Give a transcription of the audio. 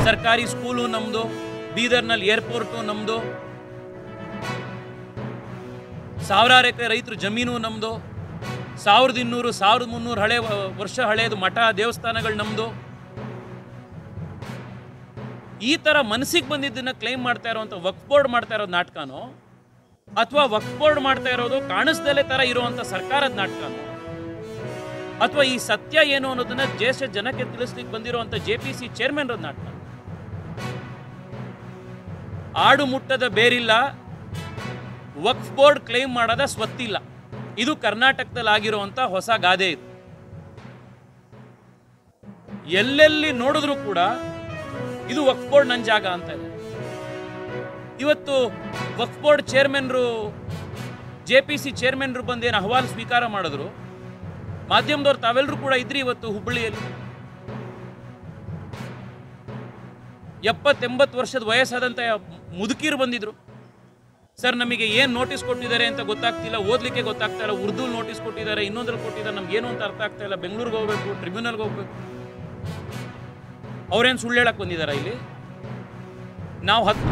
ಸರ್ಕಾರಿ ಸ್ಕೂಲು ನಮ್ಮದು, ಬೀದರ್ನಲ್ಲಿ ಏರ್ಪೋರ್ಟು ನಮ್ಮದು, ಸಾವಿರಾರು ಎಕರೆ ರೈತರು ಜಮೀನು ನಮ್ಮದು, 1200 1300 ವರ್ಷ ಹಳೆಯದು ಮಠ ದೇವಸ್ಥಾನಗಳು ನಮ್ಮದು. ಈ ಥರ ಮನಸ್ಸಿಗೆ ಬಂದಿದ್ದನ್ನು ಕ್ಲೈಮ್ ಮಾಡ್ತಾ ಇರೋವಂಥ ವಕ್ಫ್ ಬೋರ್ಡ್ ಮಾಡ್ತಾ ಇರೋದು ನಾಟಕನೋ, ಅಥವಾ ವಕ್ಫ್ ಬೋರ್ಡ್ ಮಾಡ್ತಾ ಇರೋದು ಕಾಣಿಸ್ದಲೇ ಥರ ಇರುವಂಥ ಸರ್ಕಾರದ ನಾಟಕನೋ, ಅಥವಾ ಈ ಸತ್ಯ ಏನು ಅನ್ನೋದನ್ನ ದೇಶ ಜನಕ್ಕೆ ತಿಳಿಸ್ಲಿಕ್ಕೆ ಬಂದಿರುವಂಥ JPC ಚೇರ್ಮನ್ ನಾಟಕ. ಆಡು ಮುಟ್ಟದ ಬೇರಿಲ್ಲ, ವಕ್ಫ್ ಬೋರ್ಡ್ ಕ್ಲೈಮ್ ಮಾಡೋದ ಸ್ವತ್ತಿಲ್ಲ. ಇದು ಕರ್ನಾಟಕದಲ್ಲಿ ಆಗಿರುವಂಥ ಹೊಸ ಗಾದೆ. ಇದು ಎಲ್ಲೆಲ್ಲಿ ನೋಡಿದ್ರು ಕೂಡ ಇದು ವಕ್ಫ್ ಬೋರ್ಡ್ ನನ್ನ ಜಾಗ ಅಂತ ಇದೆ. ಇವತ್ತು ವಕ್ಫ್ ಬೋರ್ಡ್ ಚೇರ್ಮನ್ರು JPC ಚೇರ್ಮನ್ರು ಬಂದೇನು ಅಹವಾಲು ಸ್ವೀಕಾರ ಮಾಡಿದ್ರು. ಮಾಧ್ಯಮದವ್ರು ತಾವೆಲ್ಲರೂ ಕೂಡ ಇದ್ರಿ ಇವತ್ತು ಹುಬ್ಬಳ್ಳಿಯಲ್ಲಿ. 70-80 ವರ್ಷದ ವಯಸ್ಸಾದಂಥ ಮುದುಕೀರು ಬಂದಿದ್ರು. ಸರ್, ನಮಗೆ ಏನು ನೋಟಿಸ್ ಕೊಟ್ಟಿದ್ದಾರೆ ಅಂತ ಗೊತ್ತಾಗ್ತಿಲ್ಲ, ಓದಲಿಕ್ಕೆ ಗೊತ್ತಾಗ್ತಾ ಇಲ್ಲ, ಉರ್ದು ನೋಟಿಸ್ ಕೊಟ್ಟಿದ್ದಾರೆ, ಇನ್ನೊಂದ್ರಲ್ಲಿ ಕೊಟ್ಟಿದ್ದಾರೆ, ನಮ್ಗೇನು ಅಂತ ಅರ್ಥ ಆಗ್ತಾ ಇಲ್ಲ, ಬೆಂಗಳೂರಿಗೆ ಹೋಗ್ಬೇಕು, ಟ್ರಿಬ್ಯುನಲ್ಗೆ ಹೋಗ್ಬೇಕು. ಅವ್ರೇನು ಸುಳ್ಳು ಹೇಳಕ್ಕೆ ಬಂದಿದ್ದಾರೆ ಇಲ್ಲಿ? ನಾವು